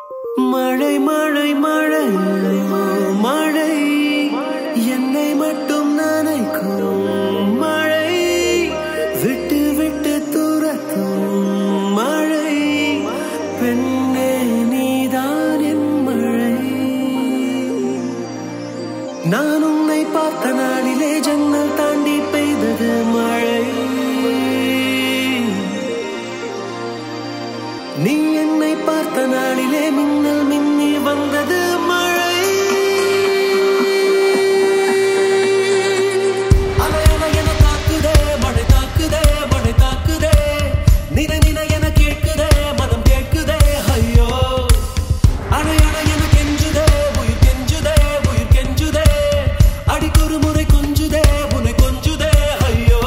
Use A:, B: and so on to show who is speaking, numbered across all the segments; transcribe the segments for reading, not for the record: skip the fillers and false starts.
A: மழை மழை மழை மழை என்னை மட்டும் நனைக்கும் மழை விட்டு விட்டு துரத்தும் மழை பெண்ணே நீதான் என் மழை நான் உன்னை பார்த்த நாளிலே ஜன்னல் தாண்டி பெய்தது மழை நீ என்னை பார்த்த நாளிலே மின்னல் மின்னி வந்தது மழை அலை அலை என தாக்குதே மழை தாக்குதே மழை தாக்குதே நினை நினை என கேட்குதே மனம் கேட்குதே ஐயோ அலை அலை என கெஞ்சுதே உயிர் கெஞ்சுதே உயிர் கெஞ்சுதே அடிக்கொரு முறை கொஞ்சுதே உன்னை கொஞ்சுதே ஐயோ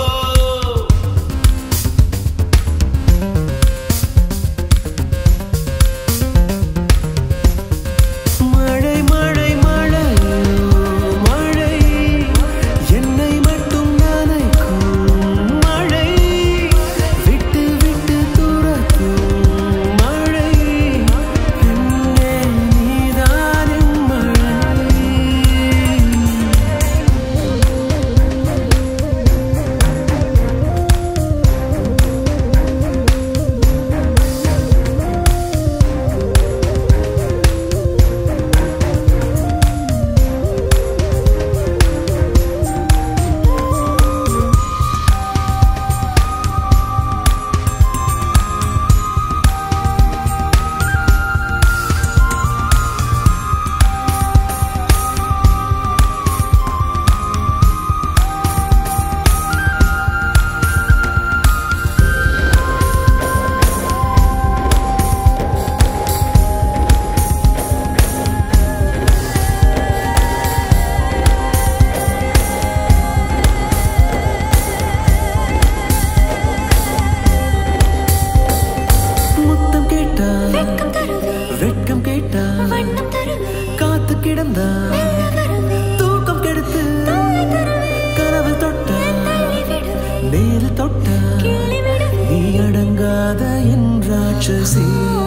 A: வெட்கம் கேட்டா காத்து கிடந்தா தூக்கம் கெடுத்து கனவு தொட்டா நேரு தொட்டா நீ அடங்காத என் ராட்சசி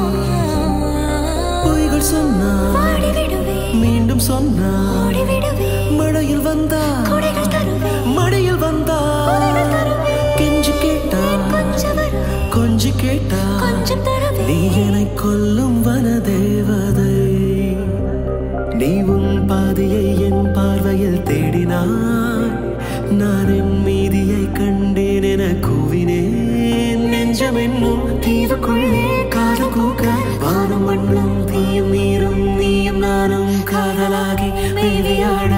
A: பொய்கள் சொன்னா மீண்டும் சொன்னா மழையில் வந்தா மழையில் வந்தா கெஞ்சி கேட்டா கொஞ்சி கேட்டா நீ என்னை கொல்லும் வனதேவதை நீ உன் பாதையை என் பார்வையில் தேடினாய் நான் என் மீதியை கண்டேன் என கூவினேன் நெஞ்சம் என்னும் தீவுக்குள்ளே காதல் கூக்க வானம் மண்ணும் தீயும் நீரும் நீயும் நானும் காதலாகி மேவியாட